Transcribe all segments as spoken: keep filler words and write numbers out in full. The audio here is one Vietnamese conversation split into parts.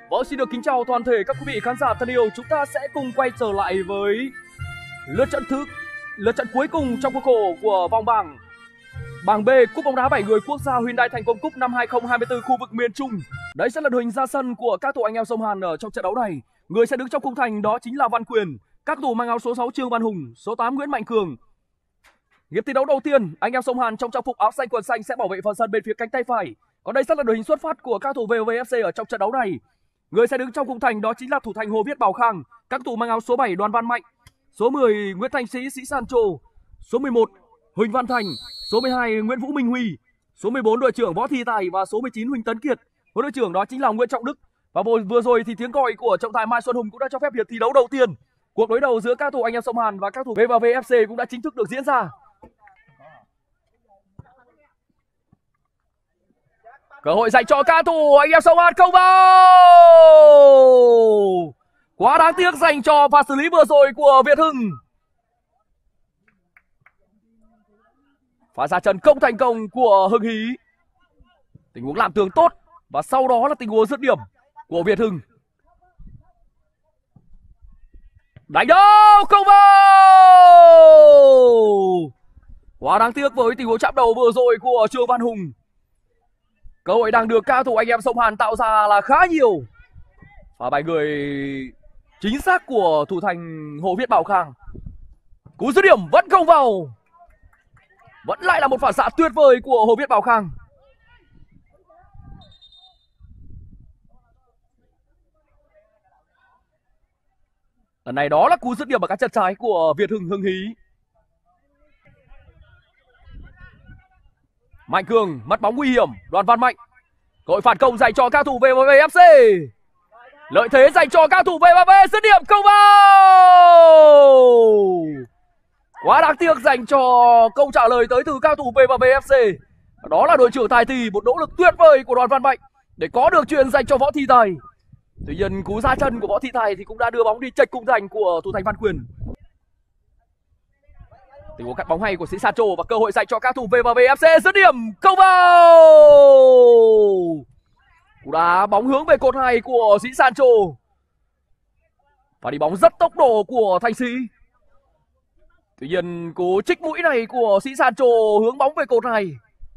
Vâng, xin được kính chào toàn thể các quý vị khán giả thân yêu. Chúng ta sẽ cùng quay trở lại với lượt trận thứ lượt trận cuối cùng trong khuôn khổ của vòng bảng bảng B cúp bóng đá bảy người quốc gia Hyundai Thành Công Cup năm hai không hai tư khu vực miền Trung. Đấy sẽ là đội hình ra sân của các thủ anh em sông Hàn ở trong trận đấu này. Người sẽ đứng trong khung thành đó chính là Văn Quyền, các thủ mang áo số sáu Trương Văn Hùng, số tám Nguyễn Mạnh Cường. Hiệp thi đấu đầu tiên, anh em sông Hàn trong trang phục áo xanh quần xanh sẽ bảo vệ phần sân bên phía cánh tay phải. Còn đây sẽ là đội hình xuất phát của các thủ vê o vê ép xê ở trong trận đấu này. Người sẽ đứng trong khung thành đó chính là thủ thành Hồ Viết Bảo Khang, các thủ mang áo số bảy Đoàn Văn Mạnh, số mười Nguyễn Thành Sĩ Sĩ Sancho, số mười một Huỳnh Văn Thành, số mười hai Nguyễn Vũ Minh Huy, số mười bốn đội trưởng Võ Thị Tài và số mười chín Huỳnh Tấn Kiệt. Huấn đội trưởng đó chính là Nguyễn Trọng Đức. Và vừa rồi thì tiếng còi của trọng tài Mai Xuân Hùng cũng đã cho phép hiệp thi đấu đầu tiên. Cuộc đối đầu giữa các thủ anh em sông Hàn và các thủ vê o vê ép xê cũng đã chính thức được diễn ra. Cơ hội dành cho các thủ anh em sông Hàn, không vào. Quá đáng tiếc dành cho pha xử lý vừa rồi của Việt Hưng. Pha ra chân không thành công của Hưng Hí. Tình huống làm tường tốt và sau đó là tình huống dứt điểm của Việt Hưng. Đánh đâu, không vào. Quá đáng tiếc với tình huống chạm đầu vừa rồi của Trương Văn Hùng. Cơ hội đang được các thủ anh em sông Hàn tạo ra là khá nhiều. Và bài người chính xác của thủ thành Hồ Viết Bảo Khang. Cú dứt điểm vẫn không vào. Vẫn lại là một phản xạ tuyệt vời của Hồ Viết Bảo Khang. Lần này đó là cú dứt điểm bằng cái chân trái của Việt Hưng Hưng Hí. Mạnh Cường mất bóng nguy hiểm, Đoàn Văn Mạnh. Cơ hội phản công dành cho các thủ vê o vê ép xê. Lợi thế dành cho các thủ vê o vê, dứt điểm không vào. Quá đáng tiếc dành cho câu trả lời tới từ các thủ vê o vê ép xê. Đó là đội trưởng Tài Thì, một nỗ lực tuyệt vời của Đoàn Văn Mạnh để có được chuyền dành cho Võ Thị Tài. Tuy nhiên cú ra chân của Võ Thị Tài thì cũng đã đưa bóng đi chệch khung thành của thủ thành Văn Quyền. Tình huống cắt bóng hay của Sĩ Sancho và cơ hội dành cho các thủ vê o vê ép xê, dứt điểm không vào. Cú đá bóng hướng về cột hay của Sĩ Sancho. Và đi bóng rất tốc độ của Thành Sĩ. Tuy nhiên cú trích mũi này của Sĩ Sancho hướng bóng về cột này.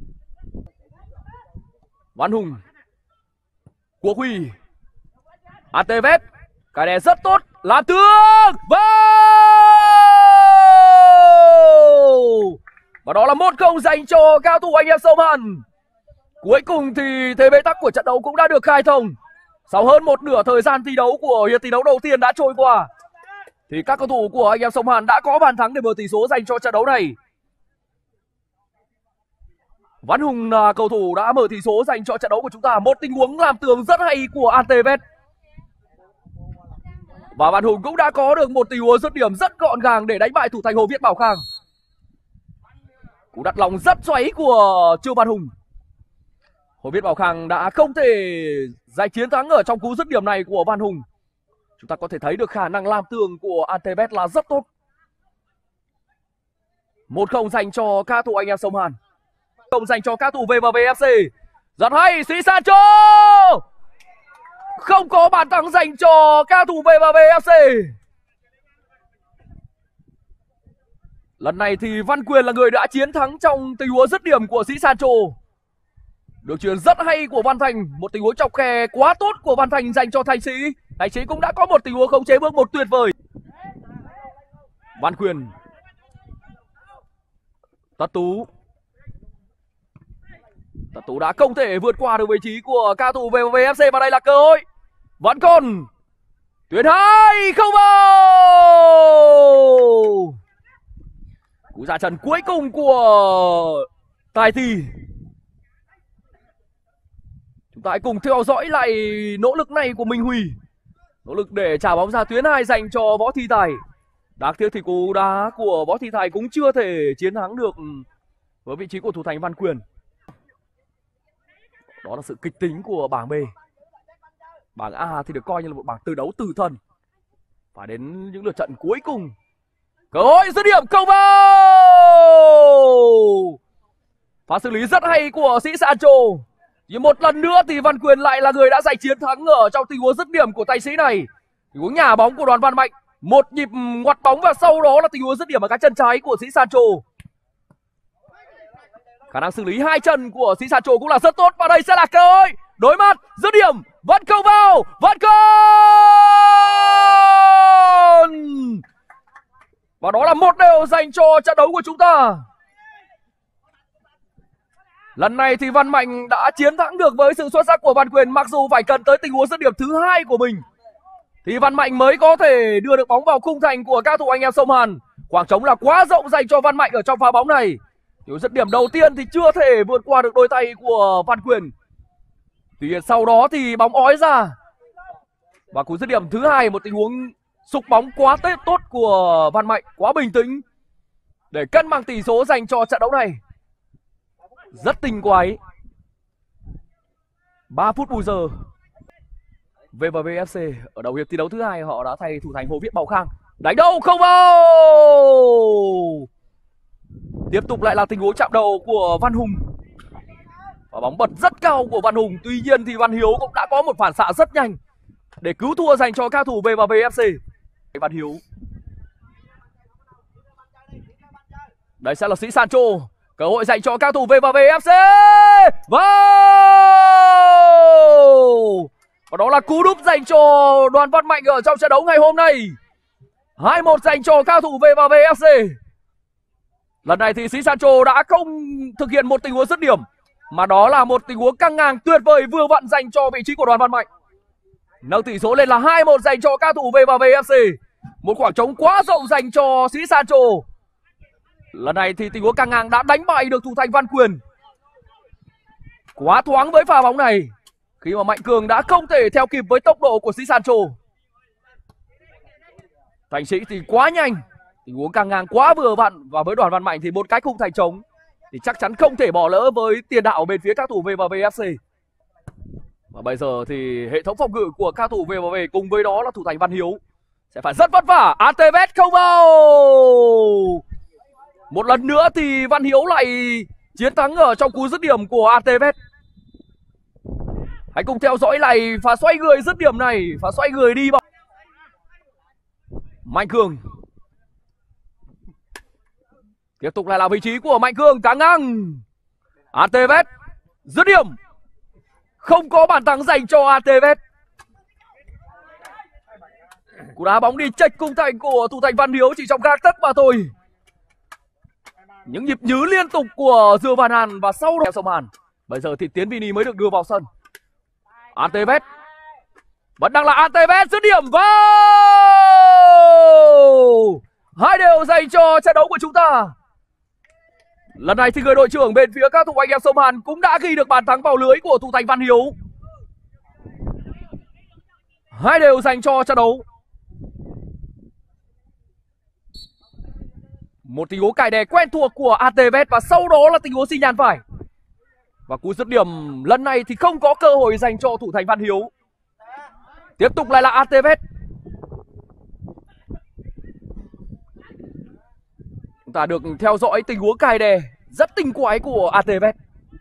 Văn Hùng, Quốc Huy, a tê vê, cái này rất tốt, làm tường vào. Và đó là một không dành cho cao thủ anh em sông Hàn. Cuối cùng thì thế bế tắc của trận đấu cũng đã được khai thông. Sau hơn một nửa thời gian thi đấu của hiệp thi đấu đầu tiên đã trôi qua, thì các cầu thủ của anh em sông Hàn đã có bàn thắng để mở tỷ số dành cho trận đấu này. Văn Hùng là cầu thủ đã mở tỷ số dành cho trận đấu của chúng ta. Một tình huống làm tường rất hay của Antevet. Và Văn Hùng cũng đã có được một tình huống dứt điểm rất gọn gàng để đánh bại thủ thành Hồ Viết Bảo Khang. Cú đặt lòng rất xoáy của Trương Văn Hùng. Hồ Viết Bảo Khang đã không thể giành chiến thắng ở trong cú dứt điểm này của Văn Hùng. Chúng ta có thể thấy được khả năng làm tường của Antevet là rất tốt. Một không dành cho các thủ anh em sông Hàn. Không dành cho các thủ vê o vê ép xê. Rất hay, Sĩ Sancho. Không có bàn thắng dành cho các thủ vê o vê ép xê. Lần này thì Văn Quyền là người đã chiến thắng trong tình huống dứt điểm của Sĩ Sancho. Được chuyền rất hay của Văn Thành. Một tình huống chọc khe quá tốt của Văn Thành dành cho Thành Sĩ. Thành Sĩ cũng đã có một tình huống khống chế bước một tuyệt vời. Văn Quyền, Tất Tú. Tất Tú đã không thể vượt qua được vị trí của cao thủ vê o vê ép xê. Và đây là cơ hội. Vẫn còn tuyến hai, không vào. Cú ra chân cuối cùng của Tài Thì. Chúng ta hãy cùng theo dõi lại nỗ lực này của Minh Huy. Nỗ lực để trả bóng ra tuyến hai dành cho Võ Thị Tài. Đáng tiếc thì cú đá của Võ Thị Tài cũng chưa thể chiến thắng được với vị trí của thủ thành Văn Quyền. Đó là sự kịch tính của bảng B. Bảng A thì được coi như là một bảng từ đấu từ thân. Phải đến những lượt trận cuối cùng. Cơ hội dứt điểm không vào. Pha xử lý rất hay của Sĩ Sancho. Nhưng một lần nữa thì Văn Quyền lại là người đã giành chiến thắng ở trong tình huống dứt điểm của tay sĩ này. Tình huống nhả bóng của Đoàn Văn Mạnh, một nhịp ngoặt bóng và sau đó là tình huống dứt điểm ở cái chân trái của sĩ Sancho. Khả năng xử lý hai chân của sĩ Sancho cũng là rất tốt và đây sẽ là cơ hội đối mặt dứt điểm vẫn không vào, vẫn không. Và đó là một đều dành cho trận đấu của chúng ta. Lần này thì Văn Mạnh đã chiến thắng được với sự xuất sắc của Văn Quyền, mặc dù phải cần tới tình huống dứt điểm thứ hai của mình thì Văn Mạnh mới có thể đưa được bóng vào khung thành của các thủ anh em Sông Hàn. Khoảng trống là quá rộng dành cho Văn Mạnh ở trong pha bóng này. Điều dứt điểm đầu tiên thì chưa thể vượt qua được đôi tay của Văn Quyền. Tuy nhiên sau đó thì bóng ói ra. Và cú dứt điểm thứ hai, một tình huống sục bóng quá tốt của Văn Mạnh, quá bình tĩnh để cân bằng tỷ số dành cho trận đấu này. Rất tinh quái. ba phút bù giờ. vê vê vê ép xê ở đầu hiệp thi đấu thứ hai họ đã thay thủ thành Hồ Viết Bảo Khang. Đánh đâu không vào. Tiếp tục lại là tình huống chạm đầu của Văn Hùng. Và bóng bật rất cao của Văn Hùng. Tuy nhiên thì Văn Hiếu cũng đã có một phản xạ rất nhanh để cứu thua dành cho các thủ vê vê vê ép xê. Văn Hiếu. Đây sẽ là sĩ Sancho. Cơ hội dành cho các thủ vê vê vê ép xê. Vào. Và đó là cú đúp dành cho Đoàn Văn Mạnh ở trong trận đấu ngày hôm nay. hai một dành cho các thủ vê vê vê ép xê. Lần này thì sĩ Sancho đã không thực hiện một tình huống dứt điểm, mà đó là một tình huống căng ngang tuyệt vời vừa vặn dành cho vị trí của Đoàn Văn Mạnh. Nâng tỷ số lên là hai một dành cho các thủ vê vê vê ép xê. Một khoảng trống quá rộng dành cho sĩ Sancho. Lần này thì tình huống căng ngang đã đánh bại được thủ thành Văn Quyền. Quá thoáng với pha bóng này khi mà Mạnh Cường đã không thể theo kịp với tốc độ của sĩ Sancho. Thành sĩ thì quá nhanh, tình huống căng ngang quá vừa vặn, và với Đoàn Văn Mạnh thì một cái khung thành trống thì chắc chắn không thể bỏ lỡ với tiền đạo bên phía các thủ vê vê vê ép xê. Và bây giờ thì hệ thống phòng ngự của các thủ vê vê vê cùng với đó là thủ thành Văn Hiếu sẽ phải rất vất vả. Atevez không vào. Một lần nữa thì Văn Hiếu lại chiến thắng ở trong cú dứt điểm của Atevez. Hãy cùng theo dõi lại pha xoay người dứt điểm này, pha xoay người đi vào. Mạnh Cường. Tiếp tục lại là vị trí của Mạnh Cường, căng ngang. Atevez dứt điểm. Không có bàn thắng dành cho Atevez. Cú đá bóng đi chệch khung thành của thủ thành Văn Hiếu chỉ trong gang tấc mà thôi. Những nhịp nhứ liên tục của Dương Văn Hàn và sau đó Sông Hàn. Bây giờ thì Tiến Vini mới được đưa vào sân. Atevez. Vẫn đang là Atevez dứt điểm vào. Hai đều dành cho trận đấu của chúng ta. Lần này thì người đội trưởng bên phía các thủ anh em Sông Hàn cũng đã ghi được bàn thắng vào lưới của thủ thành Văn Hiếu. Hai đều dành cho trận đấu. Một tình huống cài đè quen thuộc của Atevez và sau đó là tình huống xi nhan phải. Và cú dứt điểm lần này thì không có cơ hội dành cho thủ thành Văn Hiếu. Tiếp tục lại là Atevez. Chúng ta được theo dõi tình huống cài đè rất tinh quái của Atevez.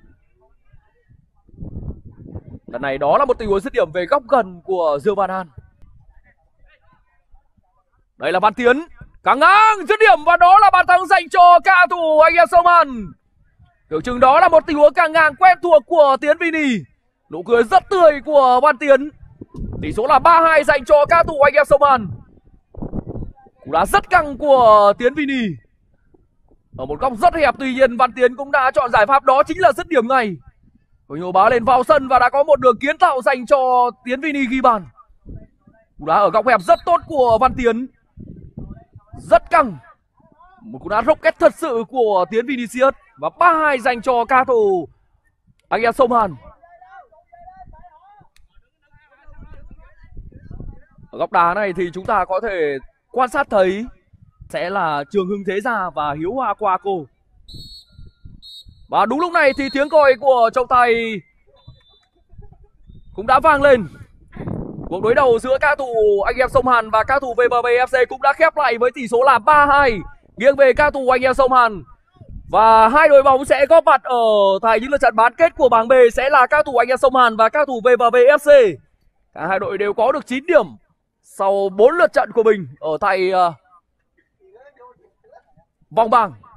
Lần này đó là một tình huống dứt điểm về góc gần của Dương Văn An. Đây là Văn Tiến. Căng ngang dứt điểm và đó là bàn thắng dành cho ca thủ anh em Sông Hàn. Tưởng chừng đó là một tình huống căng ngang quen thuộc của Tiến Vini. Nụ cười rất tươi của Văn Tiến. Tỷ số là ba hai dành cho ca thủ anh em Sông Hàn. Cú đá rất căng của Tiến Vini. Ở một góc rất hẹp, tuy nhiên Văn Tiến cũng đã chọn giải pháp đó chính là dứt điểm ngay. Huỳnh Hồ Bá lên vào sân và đã có một đường kiến tạo dành cho Tiến Vini ghi bàn. Cú đá ở góc hẹp rất tốt của Văn Tiến. Rất căng. Một cú đá rocket thật sự của Tiến Vinicius. Và ba hai dành cho ca thủ anh em Sông Hàn. Ở góc đá này thì chúng ta có thể quan sát thấy sẽ là Trường Hưng Thế Gia và Hiếu Hoa Quaco. Và đúng lúc này thì tiếng còi của trọng tài cũng đã vang lên. Cuộc đối đầu giữa ca thủ anh em Sông Hàn và ca thủ vê bê vê ép xê cũng đã khép lại với tỷ số là ba hai nghiêng về ca thủ anh em Sông Hàn. Và hai đội bóng sẽ góp mặt ở tại những lượt trận bán kết của bảng B sẽ là các thủ Anh Em Sông Hàn và các thủ vê và vê ép xê. Cả hai đội đều có được chín điểm sau bốn lượt trận của mình ở tại uh, vòng bảng.